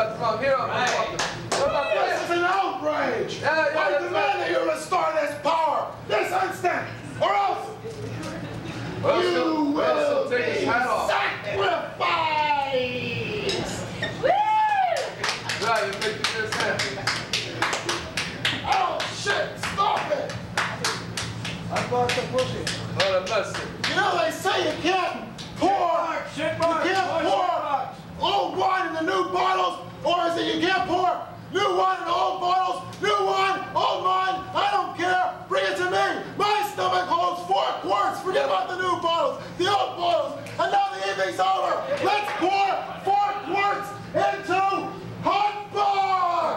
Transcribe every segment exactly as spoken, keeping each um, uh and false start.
about from here on? Right. What about This this? is an outrage! Yeah, yeah, I that's demand that you restore this power, this instant, or else Well, you still, will well, still take his be hat off. sacrificed! Right, you make this happen. Oh shit, stop it! I bought the pussy. What a mustard. You know they say you can't pour, Shit you marks. can't pour old wine in the new bottles, or is it you can't pour new wine in old bottles, new wine, old wine, I don't care, bring it to me. My stomach holds four quarts, forget about the new bottles, the old bottles, and now the evening's over. Let's pour four quarts into hot box!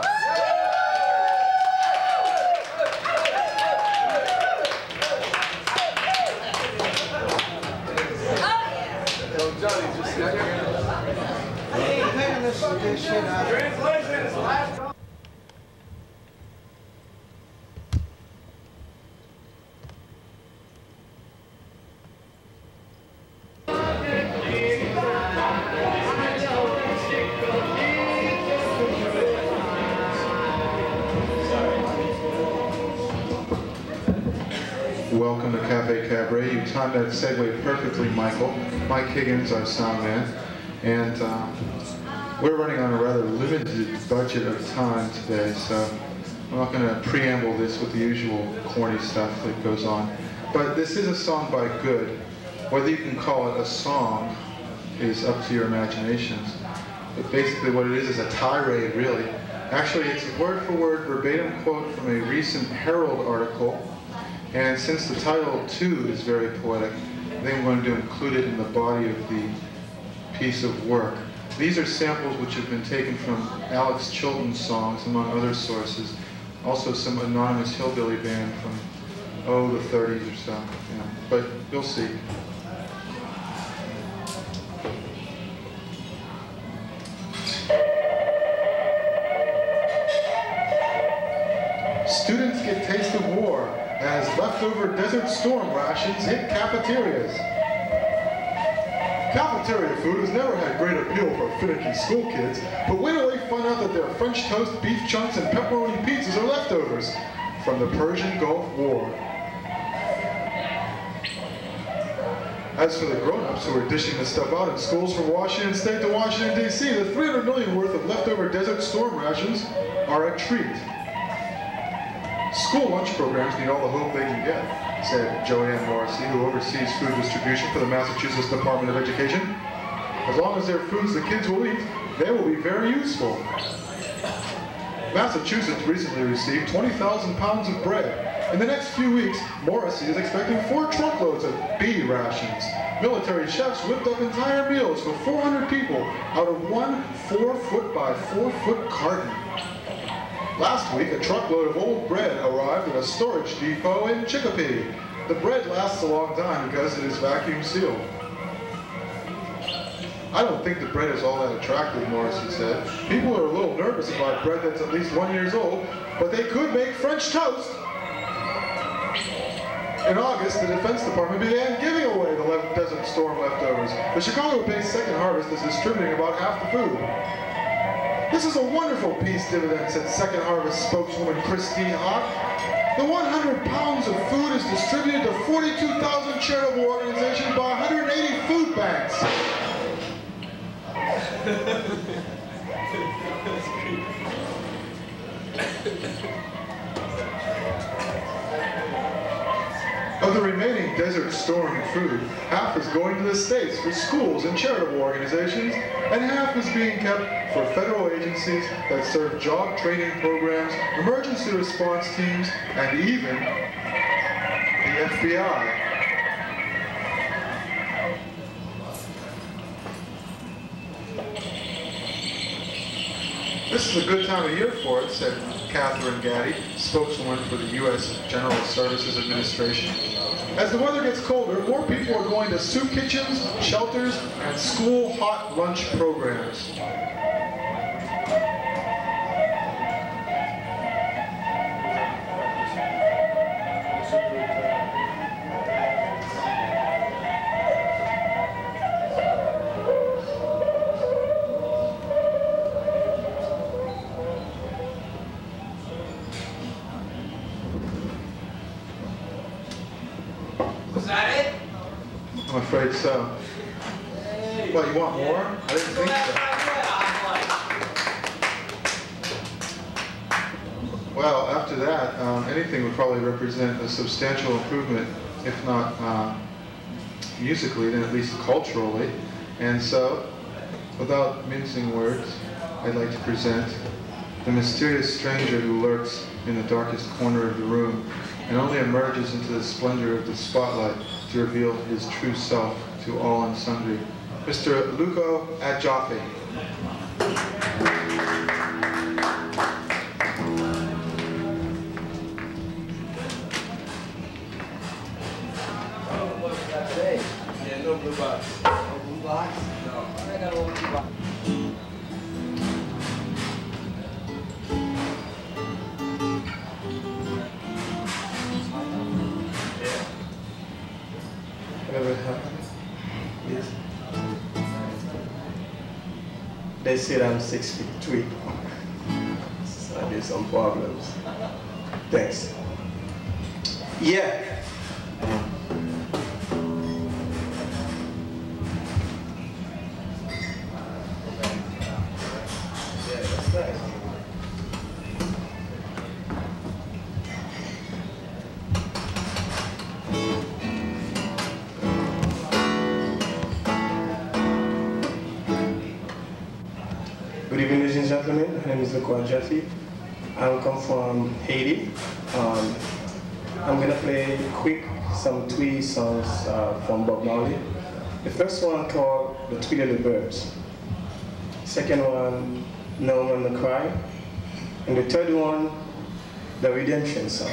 Yo, Johnny, just sit here. I ain't paying this, this shit out. Translation is last. Welcome to Cafe Cabaret. You timed that segue perfectly, Michael. Mike Higgins, our sound man. And um, we're running on a rather limited budget of time today, so I'm not going to preamble this with the usual corny stuff that goes on. But this is a song by Good. Whether you can call it a song is up to your imaginations. But basically what it is is a tirade, really. Actually, it's a word-for-word verbatim quote from a recent Herald article. And since the title, too, is very poetic, I think I'm going to include it in the body of the piece of work. These are samples which have been taken from Alex Chilton's songs, among other sources. Also some anonymous hillbilly band from, oh, the thirties or so. Yeah. But you'll see. Students get taste of war as leftover Desert Storm rations hit cafeterias. Cafeteria food has never had great appeal for finicky school kids, but wait till they find out that their French toast, beef chunks, and pepperoni pizzas are leftovers from the Persian Gulf War. As for the grown-ups who are dishing this stuff out in schools from Washington State to Washington, D C, the three hundred million worth of leftover Desert Storm rations are a treat. School lunch programs need all the hope they can get, said Joanne Morrissey, who oversees food distribution for the Massachusetts Department of Education. As long as they're foods the kids will eat, they will be very useful. Massachusetts recently received twenty thousand pounds of bread. In the next few weeks, Morrissey is expecting four truckloads of B rations. Military chefs whipped up entire meals for four hundred people out of one four foot by four foot carton. Last week, a truckload of old bread arrived at a storage depot in Chicopee. The bread lasts a long time because it is vacuum sealed. I don't think the bread is all that attractive, Morrissey said. People are a little nervous about bread that's at least one year old, but they could make French toast. In August, the Defense Department began giving away the left Desert Storm leftovers. The Chicago-based Second Harvest is distributing about half the food. This is a wonderful peace dividend, said Second Harvest spokeswoman Christine Hawk. The one hundred pounds of food is distributed to forty-two thousand charitable organizations by one hundred eighty food banks. Of the remaining Desert Storm food, half is going to the States for schools and charitable organizations, and half is being kept for federal agencies that serve job training programs, emergency response teams, and even the F B I. This is a good time of year for it, said Catherine Gaddy, spokeswoman for the U S General Services Administration. As the weather gets colder, more people are going to soup kitchens, shelters, and school hot lunch programs. Was that it? I'm afraid so. Hey. What, you want more? I didn't think so. Well, after that, um, anything would probably represent a substantial improvement, if not uh, musically, then at least culturally. And so, without mincing words, I'd like to present the mysterious stranger who lurks in the darkest corner of the room and only emerges into the splendor of the spotlight to reveal his true self to all and sundry. Mister Luko Adjaffi. Yeah, no blue box. No blue box? No. I got a little blue box. Whatever happened? Yes. They said I'm six feet three. So there's some problems. Thanks. Yeah. Yeah, that's nice. Good evening, ladies and gentlemen. My name is Luko Adjaffi. I come from Haiti. Um, I'm gonna play quick some twee songs uh, from Bob Marley. The first one called "The Tweet of the Birds." Second one, "No Man No Cry," and the third one, "The Redemption Song."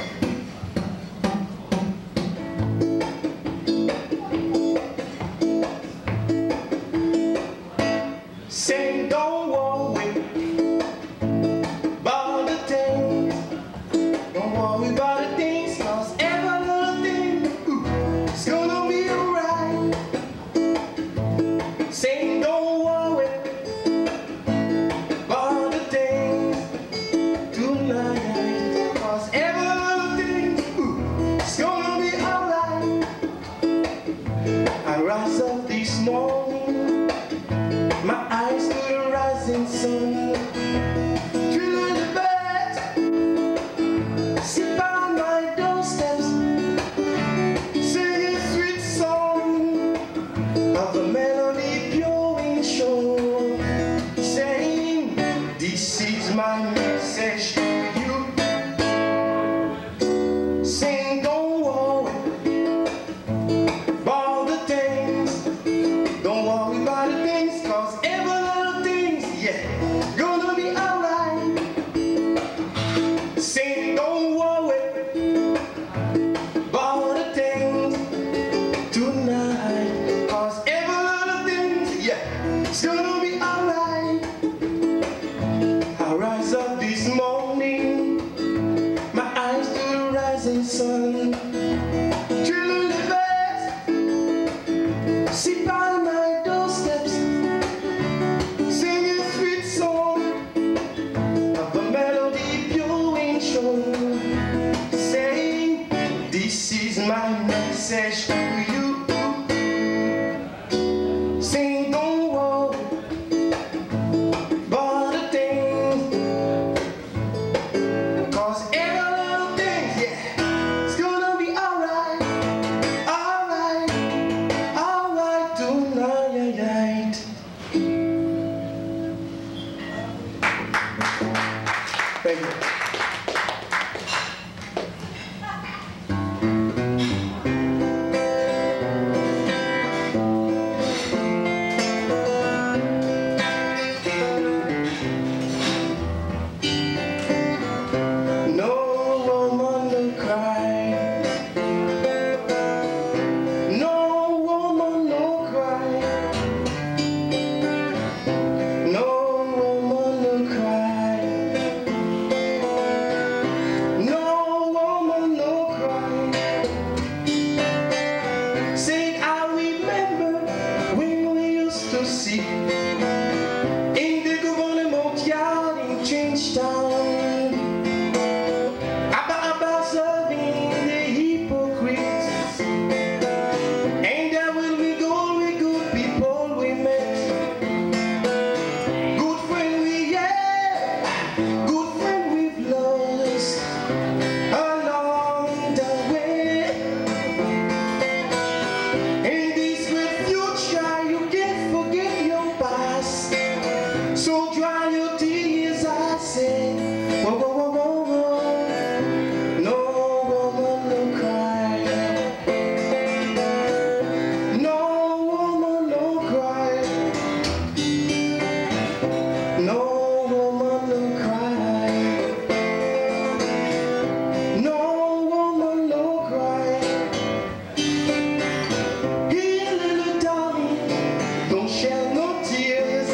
Say don't worry about the things, don't worry about the things, cause every little thing, ooh, it's gonna be alright. Say don't worry about the things tonight, cause every little thing, ooh, it's gonna be alright. I rise up this morning, my eyes to the rising sun, drilling the birds, sit by my doorsteps, singing sweet song of a melody pure and sure, saying, this is my message to you. Saying don't worry about the things, don't worry about the things, cause every little things, yeah, gonna be alright. Saying don't worry about the things tonight, cause every little things, yeah, it's gonna be alright. I rise up this morning, my eyes to the rising sun, drilling the birds, sit by my doorsteps, singing sweet song of a melody pure and sure, saying, this is my message to you. Saying don't worry about the things, cause every little thing, yeah, it's gonna be alright, alright, alright tonight. Thank you. No woman no cry, no woman no cry, no woman no cry, no woman no cry. Say I remember when we used to see in the government yard in Changetown, Abba Abba serving the hypocrites. good friend we've lost along the way. In this great future, you can't forget your past. So dry your tears, I say. Whoa, whoa, whoa, whoa, whoa. No woman, no cry. No woman, no cry. No woman, no cry. No woman, no cry. Here, little darling, don't shed no tears.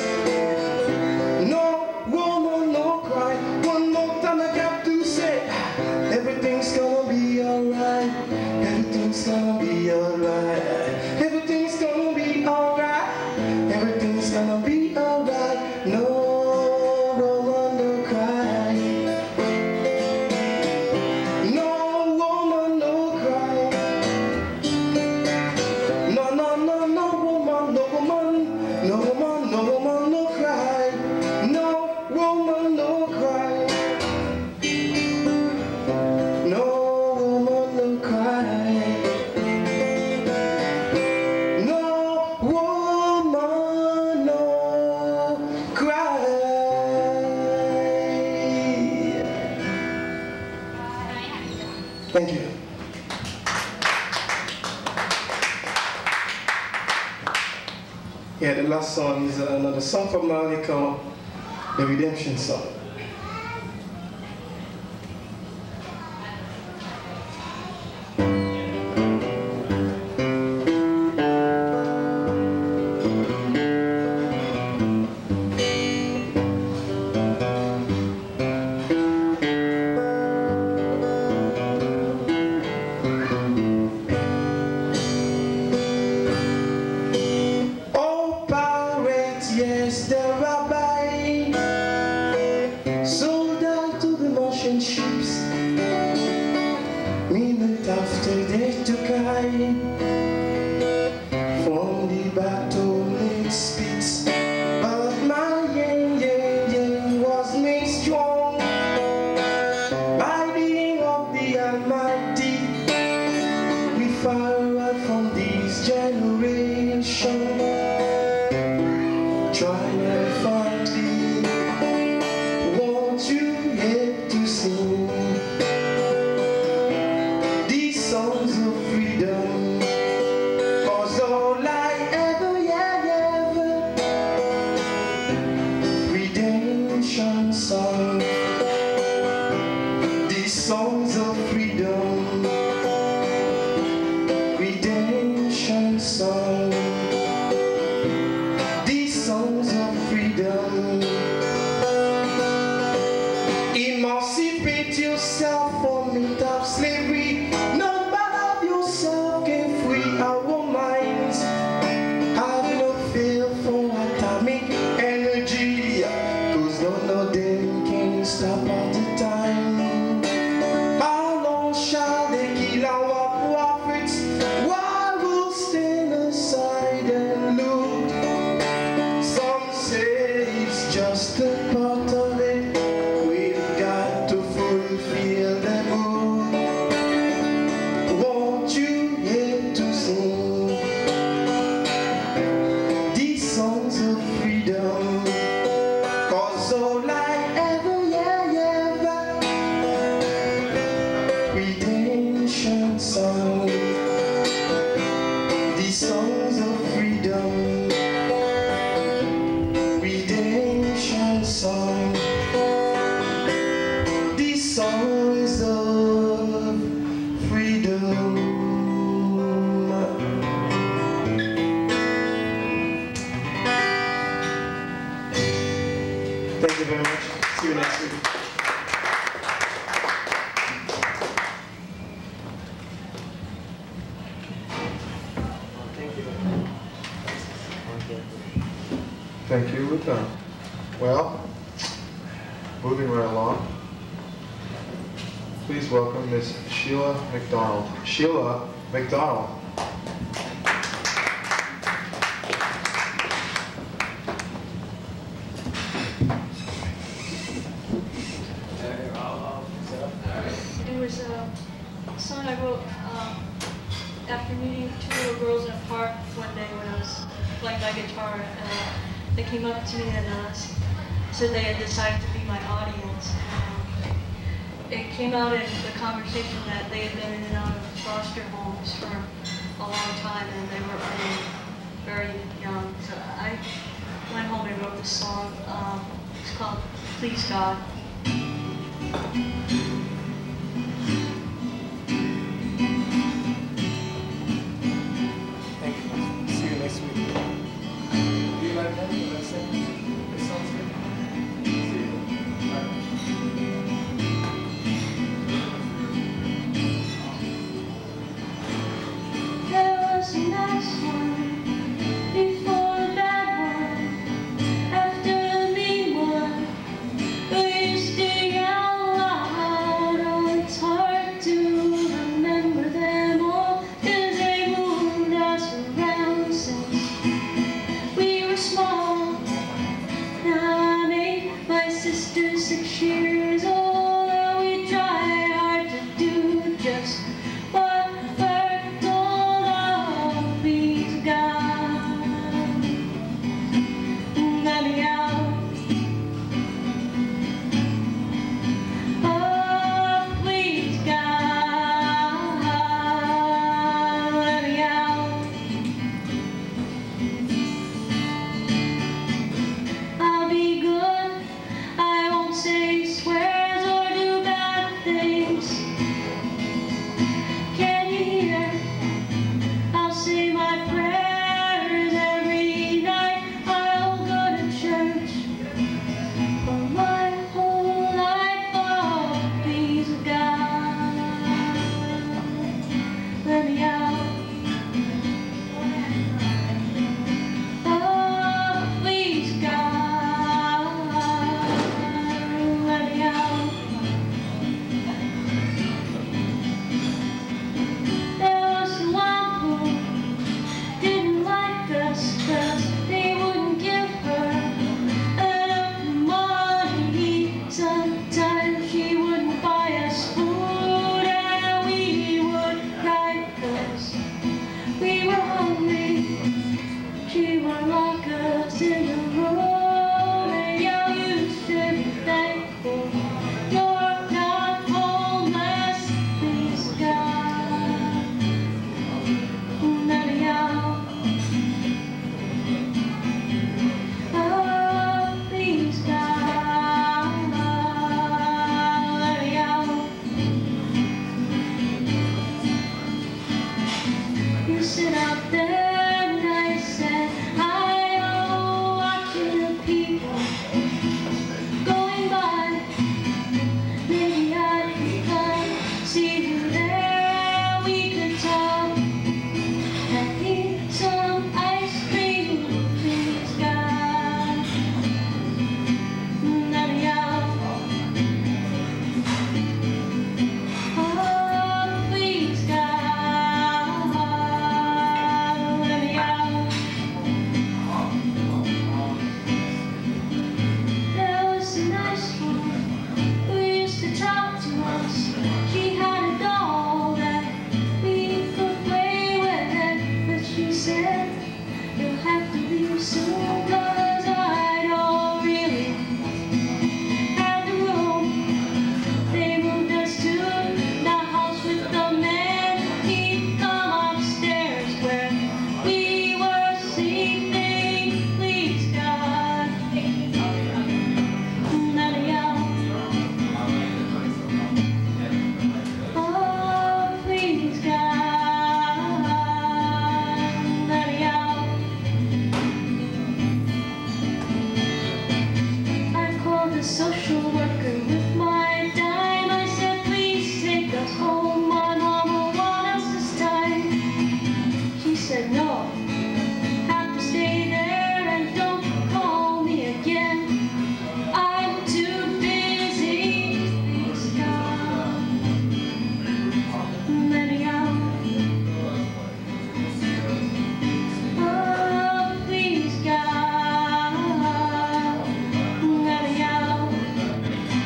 No woman, no cry. One more time I got to say, everything's gonna be alright. Everything's gonna be alright. Everything's gonna be alright. Everything's gonna be alright. No woman, no cry. No woman, no cry. No, no, no, no woman, no woman, no woman, no woman, no cry. No woman, no cry. No woman, no cry. No woman, no cry. Thank you. Yeah, the last song is another song from Luko, the Redemption song. Oh, pirate, yes, the rabbi sold out to the Martian ships. Minute after they took I from the battle-lit spits. But my yang, yang, yang was made strong by the aim of the Almighty. We fire out from this generation, trying to find thee. Won't you help to sing these songs of freedom? 'Cause all I ever, yeah, ever, redemption song. These songs of freedom, redemption song. These songs of freedom. Emancipate yourself from it of slavery. None but of yourself can free our minds. Have no fear for atomic energy, 'cause none of them can stop at the time. How long shall they kill our prophets while we'll stand aside and look? Some say it's just a part of it. We've got to fulfill the book. Won't you help to sing these songs of freedom? 'Cause all I ever, yeah, ever, redemption song. These songs of freedom, redemption song. These songs of freedom. Thank you very much. See you next week. Thank you, Luko. Well, moving right along. Please welcome Miss Sheila MacDonald. Sheila MacDonald. was a song I wrote um, after meeting two little girls in a park one day when I was playing my guitar. Uh, they came up to me and uh, said they had decided to be my audience. Um, it came out in the conversation that they had been in and out of foster homes for a long time and they were really very young. So I went home and wrote this song. Um, it's called Please God. Thank you. See you next week. Do you like that? When I sing? It sounds good. See you. Bye. There was a nice one before the bad one, after the mean one who used to yell loud. Oh, it's hard to remember them all, 'cause they moved us around since we were small. Now I made my sister six years old, and we try hard to do just what we're told. Oh, please God, let me out. Oh, please God, let me out. I'll be good, I won't say swears or do bad things. Can you hear? I'll say my prayers every night. I'll go to church for my whole life. Oh, please God, let me out. Oh, please God, let me out. There was one who didn't like us 'cause they wouldn't give her enough money. Sometimes she wouldn't buy us food and we would cry 'cause we were hungry. She would lock us in the room and yell, "You should be thankful you're not homeless." Please God, let me out. Oh, please God, let me out. You sit out there nice and high, oh, watching the people going by. Maybe I could come see you there. We could talk and eat some ice cream. Please God, let me out. Oh, please God, let me out. There was a nice one who used to talk to us. She had a doll that we could play with, but she said, "You'll have to leave soon, 'cause I don't really have the room." They moved us to the house with the man. He'd come upstairs where we were sleeping. Please God, let me out. Oh, please God, let me out. I called the social worker with my dime. I said, "Please take us home, my mom will want us this time." She said, "No, have to stay there and don't call me again. I'm too busy." Please God, let me out. Oh, please God, let me out.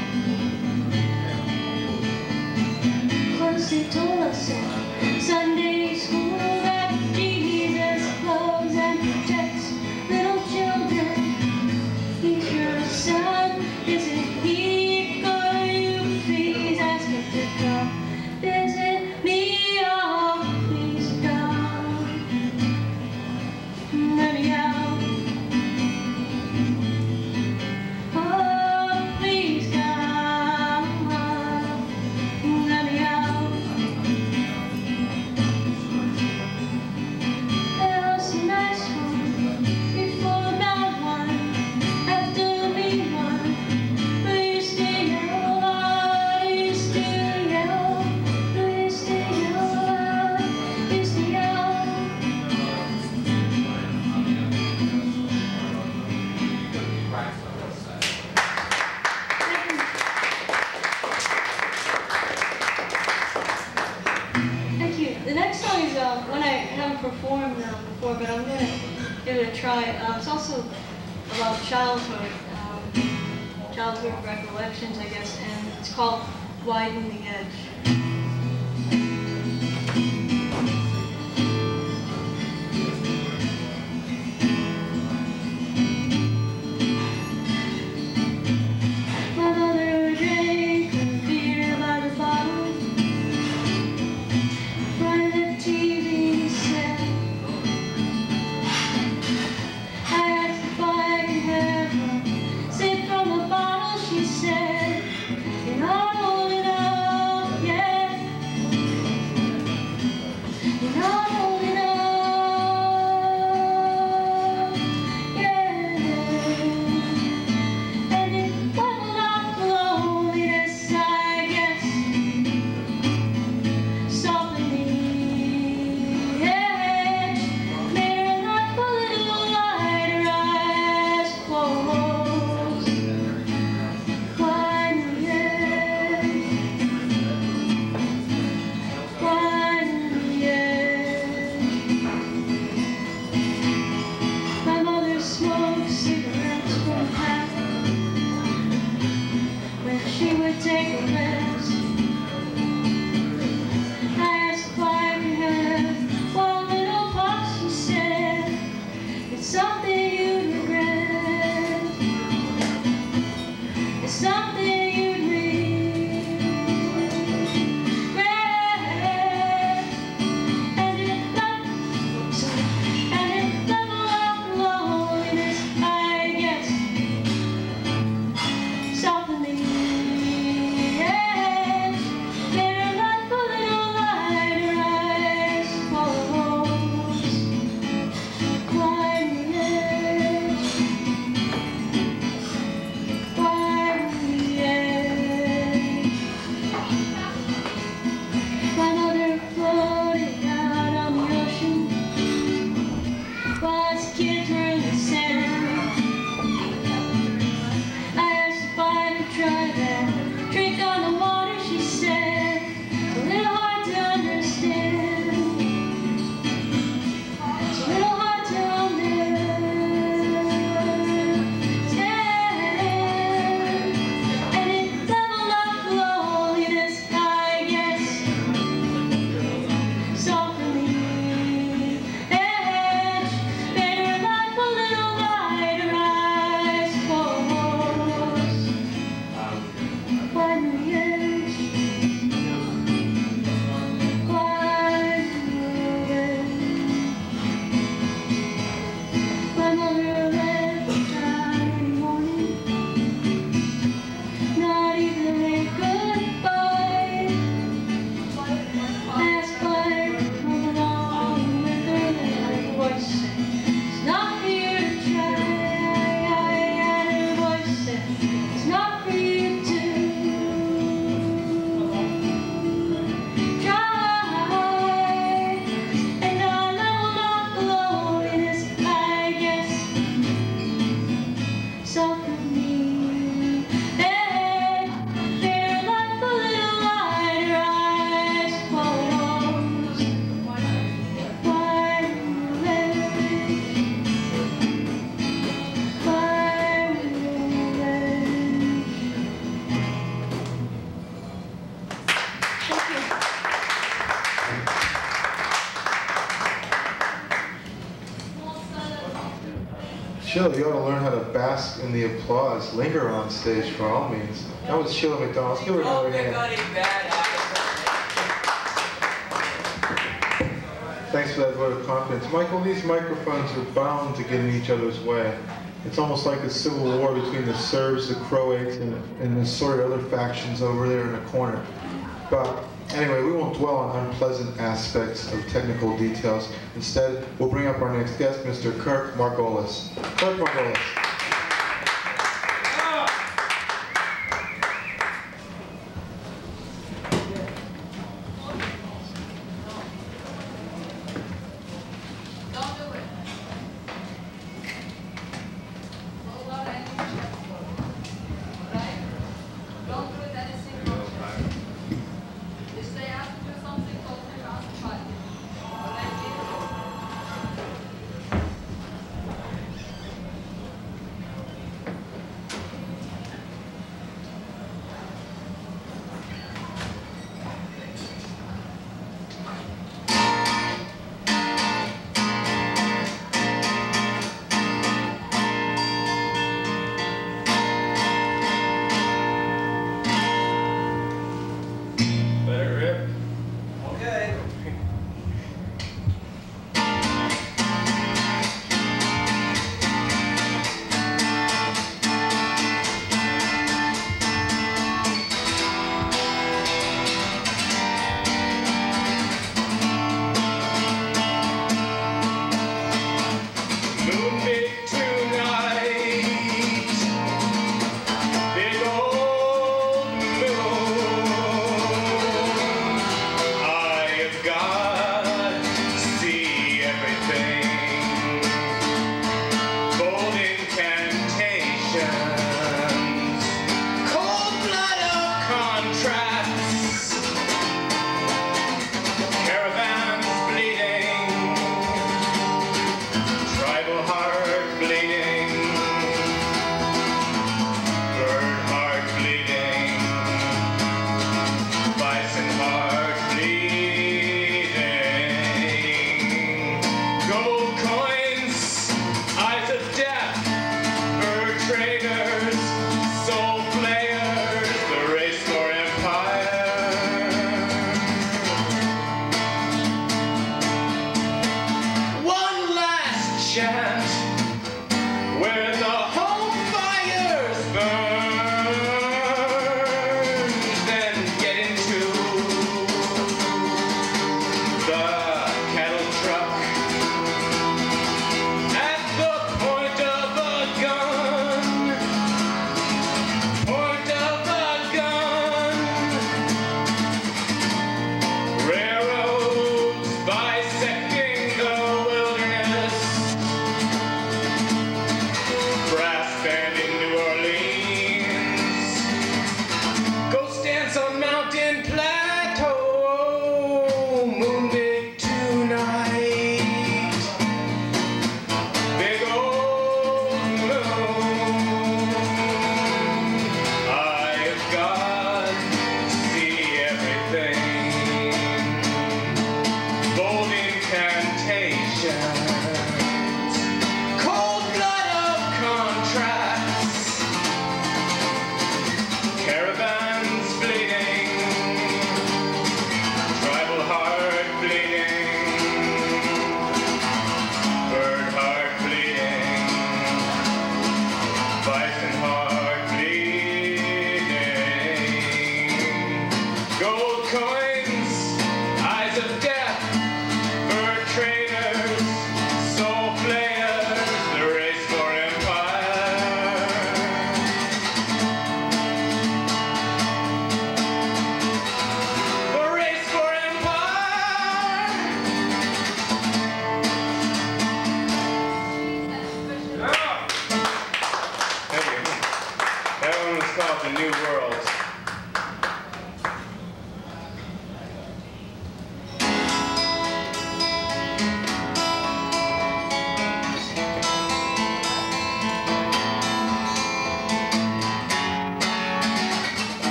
performed um, before, but I'm going to give it a try. Uh, it's also about childhood, um, childhood recollections, I guess, and it's called Widen the Edge. Sheila, you ought to learn how to bask in the applause. Linger on stage for all means. That was Sheila MacDonald. Let's give her another hand. Thanks for that vote of confidence. Michael, these microphones are bound to get in each other's way. It's almost like a civil war between the Serbs, the Croats, and, and the sort of other factions over there in the corner. But anyway, we won't dwell on unpleasant aspects of technical details. Instead, we'll bring up our next guest, Mister Kirk Margolis. Kirk Margolis.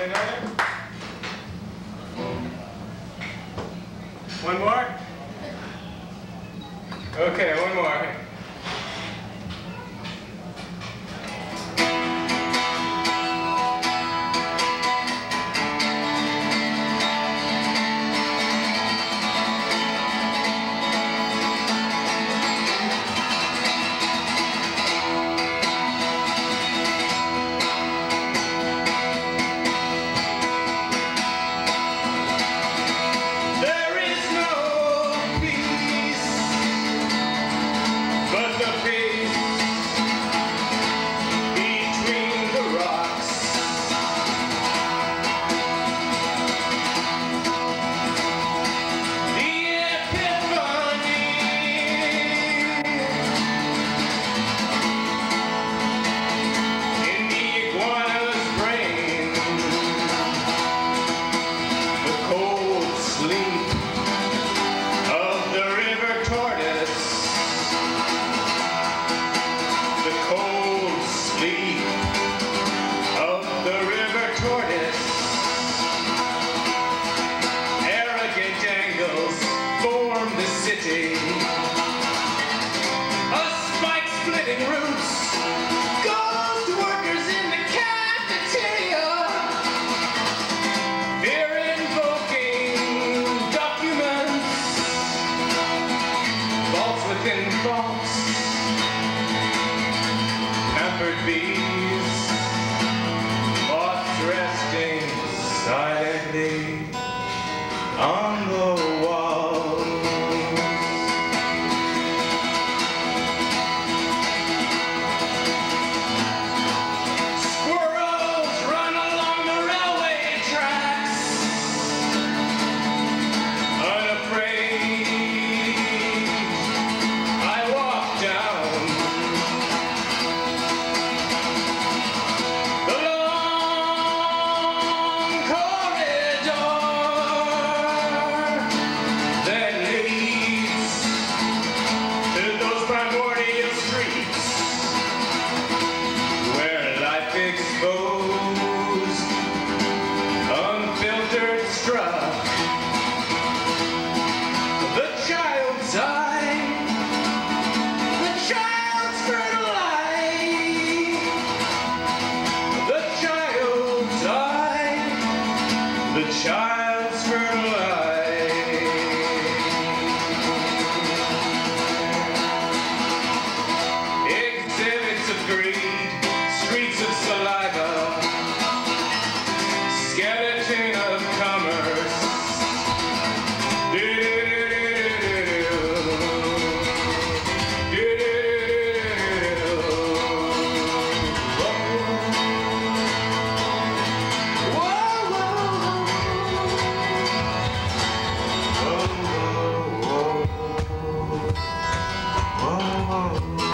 One more? Okay, one more. Oh,